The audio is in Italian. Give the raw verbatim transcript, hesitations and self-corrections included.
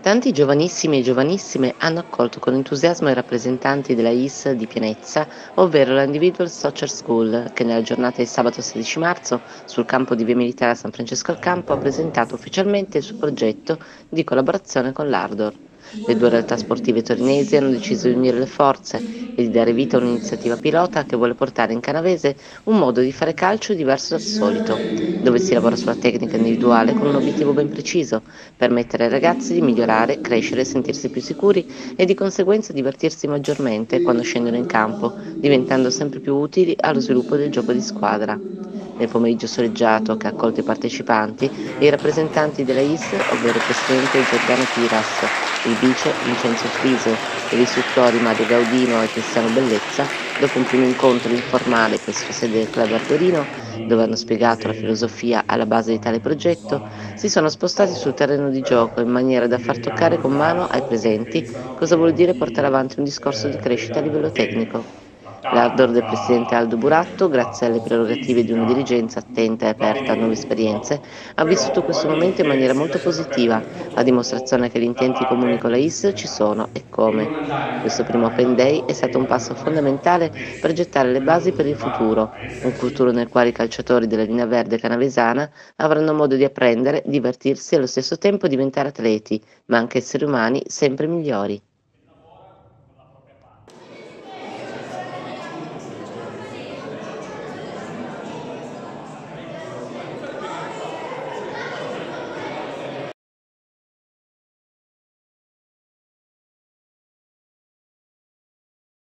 Tanti giovanissimi e giovanissime hanno accolto con entusiasmo i rappresentanti della I S di Pienezza, ovvero la Individual Soccer School, che nella giornata di sabato sedici marzo sul campo di Via Militare a San Francesco al Campo ha presentato ufficialmente il suo progetto di collaborazione con l'Ardor. Le due realtà sportive torinesi hanno deciso di unire le forze e di dare vita a un'iniziativa pilota che vuole portare in Canavese un modo di fare calcio diverso dal solito, dove si lavora sulla tecnica individuale con un obiettivo ben preciso: permettere ai ragazzi di migliorare, crescere, sentirsi più sicuri e di conseguenza divertirsi maggiormente quando scendono in campo, diventando sempre più utili allo sviluppo del gioco di squadra. Nel pomeriggio soleggiato che ha accolto i partecipanti e i rappresentanti della I S, ovvero il presidente Giordano Piras, il vice Vincenzo Friso e gli istruttori Mario Gaudino e Cristiano Bellezza, dopo un primo incontro informale presso la sede del club ardorino, dove hanno spiegato la filosofia alla base di tale progetto, si sono spostati sul terreno di gioco in maniera da far toccare con mano ai presenti cosa vuol dire portare avanti un discorso di crescita a livello tecnico. L'ardor del presidente Aldo Buratto, grazie alle prerogative di una dirigenza attenta e aperta a nuove esperienze, ha vissuto questo momento in maniera molto positiva, a dimostrazione che gli intenti comuni con la I S ci sono e come. Questo primo Open Day è stato un passo fondamentale per gettare le basi per il futuro, un futuro nel quale i calciatori della Linea Verde canavesana avranno modo di apprendere, divertirsi e allo stesso tempo diventare atleti, ma anche esseri umani sempre migliori.